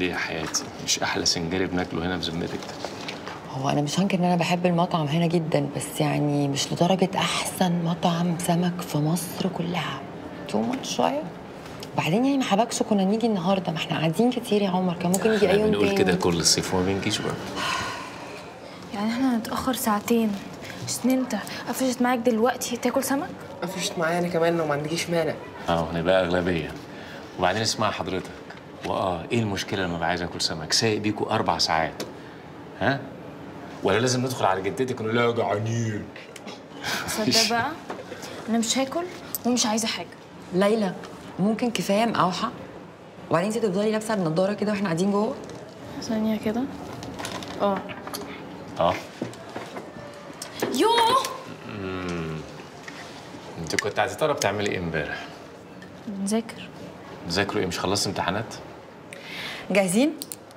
ليه يا حياتي؟ مش احلى سنجاري بناكله هنا بذمتك؟ هو انا مش هنكر ان انا بحب المطعم هنا جدا، بس يعني مش لدرجه احسن مطعم سمك في مصر كلها. تو ماتش شويه. وبعدين يعني ما حبكش كنا نيجي النهارده، ما احنا قاعدين كتير يا عمر، كان ممكن يجي اي يوم بنقول تاني. كده كل الصيف وما بنجيش برضه. يعني احنا هنتأخر ساعتين عشان انت قفشت معاك دلوقتي تاكل سمك؟ قفشت معايا انا كمان لو ما عندكيش مانع. هنبقى اغلبيه. وبعدين اسمع حضرتك، ايه المشكله لما ابقى عايز اكل سمك؟ سايق بيكوا 4 ساعات. ها؟ ولا لازم ندخل على جدتك ونقول لها جعانين؟ تصدق بقى انا مش هاكل ومش عايزه حاجه. ليلى ممكن كفايه مقاوحه؟ وبعدين انت تفضلي لابسه النضاره كده واحنا قاعدين جوه؟ ثانيه كده. اه يوه. انت كنت عايزه ترى بتعملي ايه امبارح؟ بنذاكر. تذاكروا ايه؟ مش خلصت امتحانات؟ جاهزين؟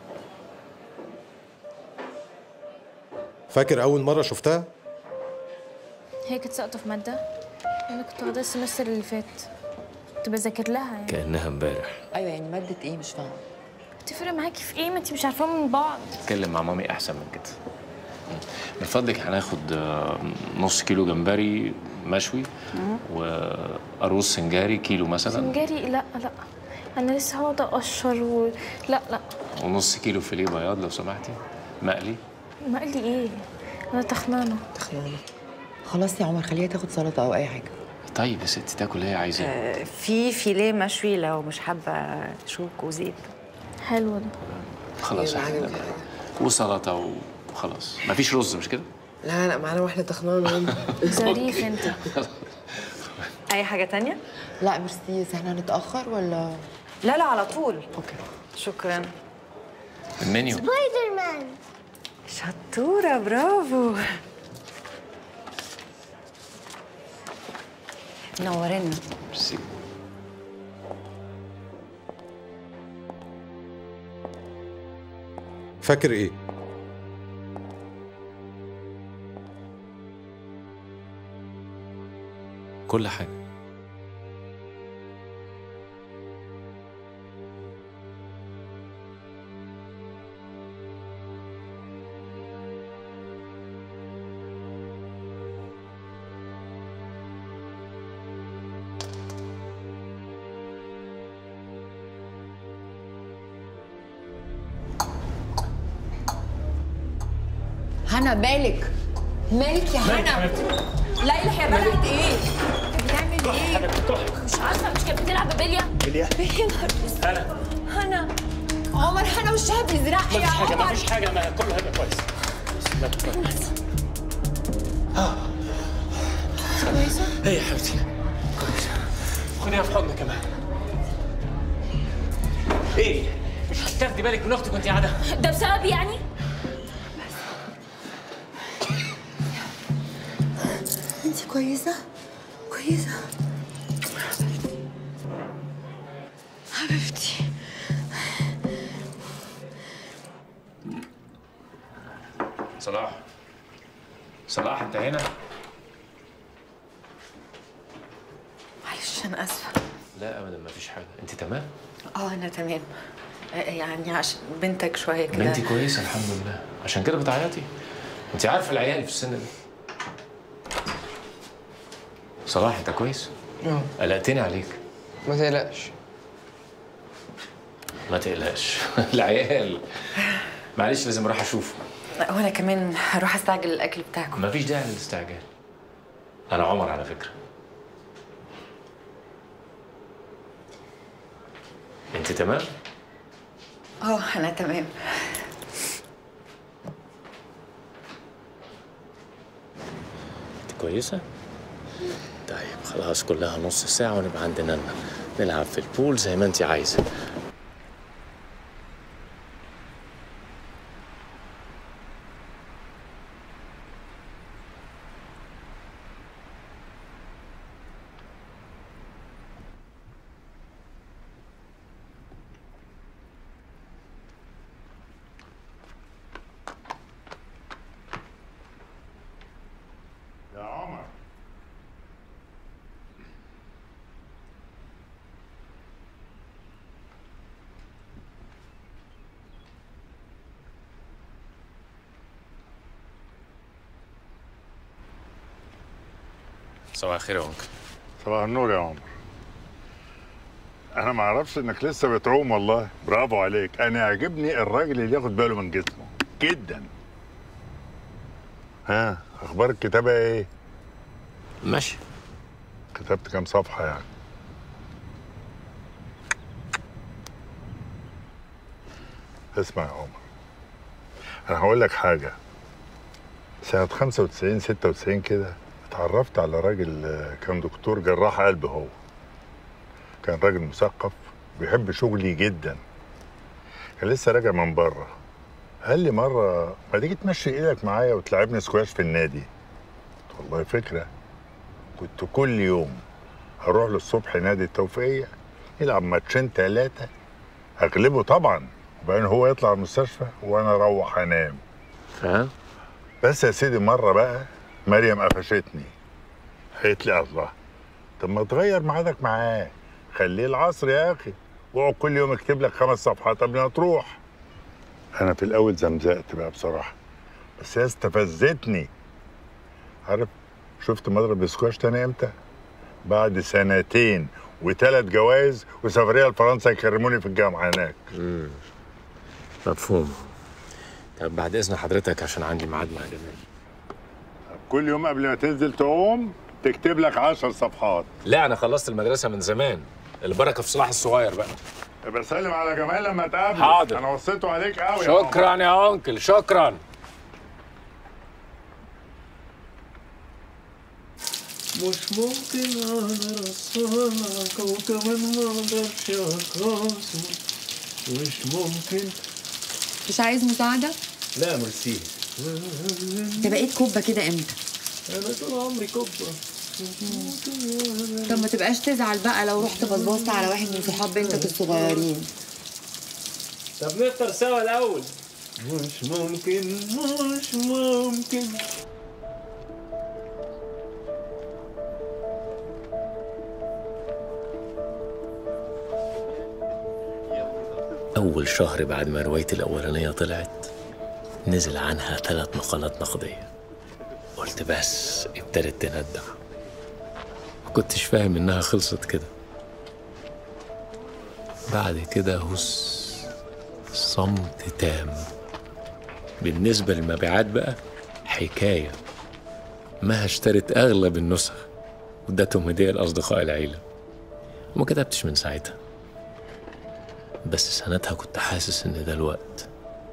فاكر أول مرة شفتها؟ هي كانت ساقطه في ماده انا كنت واخداها السمستر اللي فات، كنت بذاكر لها يعني. كانها امبارح. ايوه يعني ماده ايه؟ مش فاهمه. هتفرق معاكي في ايه؟ ما انتي مش عارفاهم من بعض. اتكلم مع مامي احسن من كده. من فضلك هناخد نص كيلو جمبري مشوي وأرز سنجاري كيلو مثلا. سنجاري؟ لا لا، انا لسه هقعد اقشر لا لا. ونص كيلو فيليه بياض لو سمحتي، مقلي. مقلي ايه؟ انا تخنانه. خلاص يا عمر خليها تاخد سلطه او اي حاجه. طيب يا ستي تاكل اللي هي عايزاه. في فيليه مشوي لو مش حابه شوك وزيت. حلو ده. خلاص احنا وسلطه وخلاص. مفيش رز مش كده؟ لا معانا واحده تخنانه. ظريف انت. اي حاجه تانية؟ لا ميرسي، احنا هنتاخر ولا؟ لا على طول. اوكي شكرا. المنيو. سبايدر مان. شطوره، برافو. نورنا. ميرسي. فاكر إيه؟ كل حاجه. هنا مالك يا هنا؟ ليلى هي بلعت ايه؟ كانت بتعمل ايه؟ مش عارفه، مش كانت بتلعب بليا؟ بليا هنا عمر، هنا وشها بيزرق يا عمر. مفيش حاجه ما كله هيبقى كويس. كويسه؟ ايه يا حبيبتي؟ كويس. خديها في حضنك كمان. ايه؟ مش هتاخدي بالك من اختك وانت قاعده؟ ده بسبب يعني؟ انت كويسه؟ حبيبتي. صلاح انت هنا؟ معلش انا اسفه. لا ابدا مفيش حاجه. انت تمام؟ انا تمام. يعني عشان بنتك شويه كده. بنتي كويسه الحمد لله. عشان كده بتعيطي؟ انت عارفه العيال في السن ده. صلاح انت كويس؟ قلقتني عليك. ما تقلقش. ما تقلقش. العيال. معلش لازم اروح اشوفه. وانا كمان هروح استعجل الاكل بتاعكم. مفيش داعي للاستعجال. انا عمر على فكره. انت تمام؟ انا تمام. انت كويسه؟ طيب خلاص كلها نص ساعه ونبقى عندنا نلعب في البول زي ما انت عايزه. يا عمر. صباح الخير يا انكل. صباح النور يا عمر. انا ما اعرفش انك لسه بتعوم، والله برافو عليك. انا يعجبني الراجل اللي ياخد باله من جسمه جدا. ها، اخبار الكتابه ايه؟ ماشي. كتبت كام صفحه يعني؟ اسمع يا عمر، انا هقول لك حاجه. سنه 95 96 كده اتعرفت على راجل كان دكتور جراح قلب. هو كان راجل مثقف بيحب شغلي جدا. كان لسه راجع من بره. قال لي مره ما تيجي تمشي ايدك معايا وتلعبني سكواش في النادي. والله فكره. كنت كل يوم هروح له الصبح نادي التوفيقيه، يلعب ماتشين 3، اغلبه طبعا، وبعدين هو يطلع المستشفى وانا اروح انام. فاهم؟ بس يا سيدي مره بقى مريم قفشتني. قالت لي الله، طب ما تغير ميعادك معاه، خليه العصر يا اخي، واقعد كل يوم اكتب لك 5 صفحات قبل ما تروح. انا في الاول زمزقت بقى بصراحه، بس هي استفزتني. عارف شفت مضرب السكواش تاني امتى؟ بعد 2 و3 جوائز وسفريه لفرنسا يكرموني في الجامعه هناك. مفهوم. طب بعد اذن حضرتك عشان عندي ميعاد مع جمال. كل يوم قبل ما تنزل تعوم تكتب لك 10 صفحات. لا انا خلصت المدرسه من زمان. البركه في صلاح الصغير بقى. يبقى سلم على جمال لما تقابله. حاضر. انا وصيته عليك قوي. شكرا يا انكل، شكرا. مش ممكن اقدر اصنعك وكمان ما اقدرش اخلصه. مش ممكن. مش عايز مساعدة؟ لا ميرسي. انت بقيت كوبة كده امتى؟ انا طول عمري كوبا. طب ما تبقاش تزعل بقى لو رحت بصبصت على واحد من صحاب بنتك الصغيرين. طب نفطر سوا الاول. مش ممكن مش ممكن. أول شهر بعد ما روايتي الأولانية طلعت نزل عنها 3 مقالات نقدية. قلت بس ابتدت تندع. ما كنتش فاهم إنها خلصت كده. بعد كده هس صمت تام. بالنسبة للمبيعات بقى حكاية. ما اشترت أغلب النسخ وادتهم هدية لأصدقاء العيلة، وما كتبتش من ساعتها. بس سنتها كنت حاسس ان ده الوقت.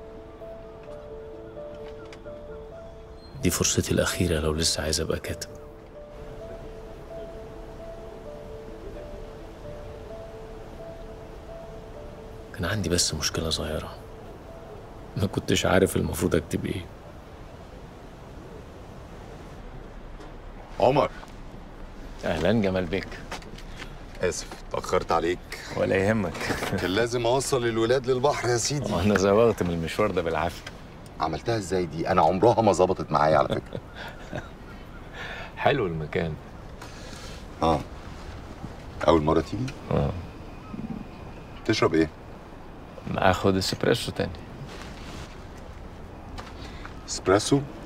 دي فرصتي الأخيرة لو لسه عايز أبقى كاتب. كان عندي بس مشكلة صغيرة، ما كنتش عارف المفروض أكتب إيه. عمر. أهلا جمال بيك. آسف اتأخرت عليك. ولا يهمك. كان لازم أوصل الولاد للبحر يا سيدي. وأنا زوغت من المشوار ده بالعافية. عملتها إزاي دي؟ أنا عمرها ما ظبطت معايا على فكرة. حلو المكان. أول مرة تيجي؟ تشرب إيه؟ آخد اسبريسو تاني. اسبريسو؟